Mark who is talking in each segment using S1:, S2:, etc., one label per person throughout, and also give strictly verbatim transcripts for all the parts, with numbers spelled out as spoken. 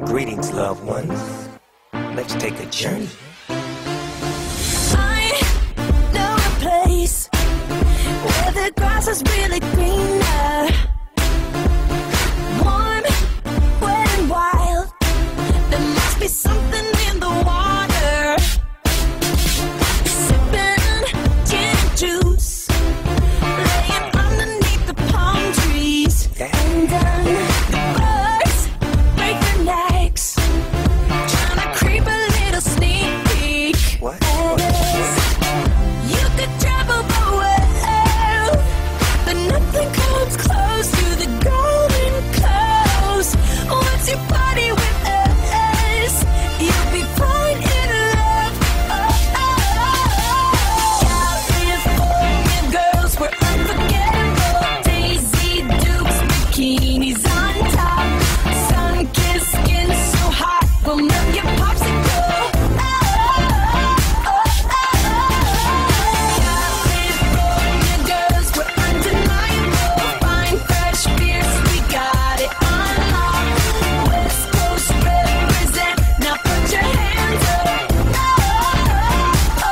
S1: Greetings, loved ones. Let's take a journey.
S2: I know a place where the grass is really greener, warm, wet and wild. There must be something in the water. Sipping gin and juice, laying underneath the palm trees. And um, the birds break their necks, trying to creep a little sneak peek.
S1: What?
S2: As you could travel the world, but nothing comes close to the golden coast. Once you party with us, you'll be falling in love. Oh, oh, oh. California girls were unforgettable. Daisy Dukes, bikinis on top, sun-kissed skin so hot we'll melt your popsicle. Oh, oh, oh, oh. California girls were undeniable. Fine, fresh, fierce, we got it on lock. West Coast represent, now put your hands up. Oh, oh,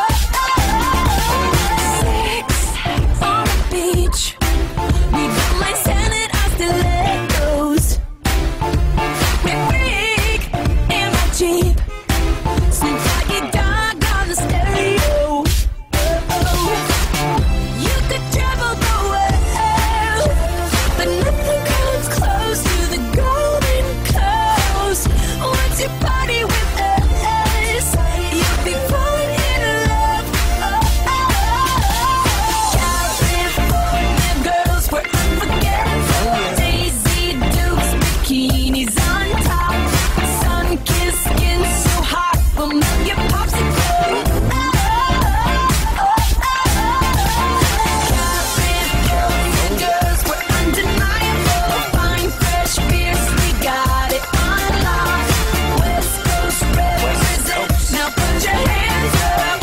S2: oh, oh. Sex on the beach, we don't mind selling our stilettos. We freak in my Jeep, Snoop Doggy Dogg on the stereo. Oh, you could travel the world, but nothing comes close to the golden coast. Once you party with us, you'll be falling in love. Oh, oh, oh. California girls were unforgettable. Daisy Dukes, bikinis on top, sun-kissed skin so hot we'll melt your popsicle. Oh, oh, oh, oh. California girls were undeniable. Fine, fresh, fierce, we got it on lock. West Coast represent, now put your hands up.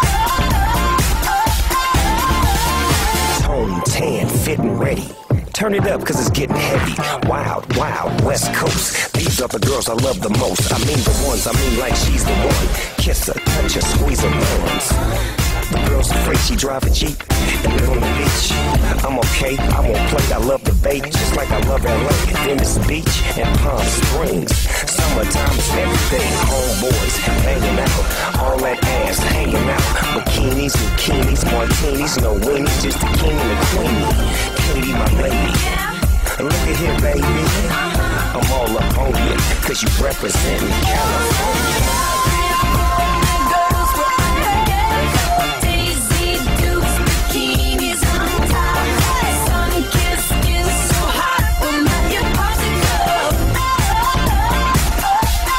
S1: Home, tan, fit and ready. Turn it up, cause it's getting heavy. Wild, wild, West Coast. These are the girls I love the most. I mean the ones, I mean like she's the one. Kiss her, touch her, squeeze her bones. The girl's afraid she drive a Jeep and live on the beach. I'm okay, I won't play, I love the bay, just like I love L A, Venice Beach, and Palm Springs. Summertime is everything, homeboys hanging out, all that ass hanging out. Bikinis, bikinis, martinis, no weenies, just the king and the queenie. Katie, my lady, look at here, baby, I'm all up on you, cause you represent California.
S2: Girls were unforgettable. Daisy Dukes, bikinis on top, sun-kissed skin so hot we'll melt your popsicle. Oh, oh,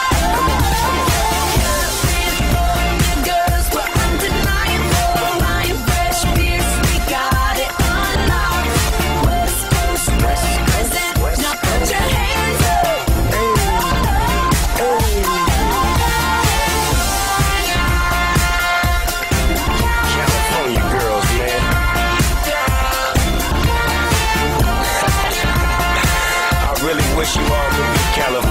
S2: oh. California girls were undeniable. Fine, fresh, fierce, we got it on lock. West Coast represent, now put your hands up.
S1: California girls, man. I really wish you all would be California.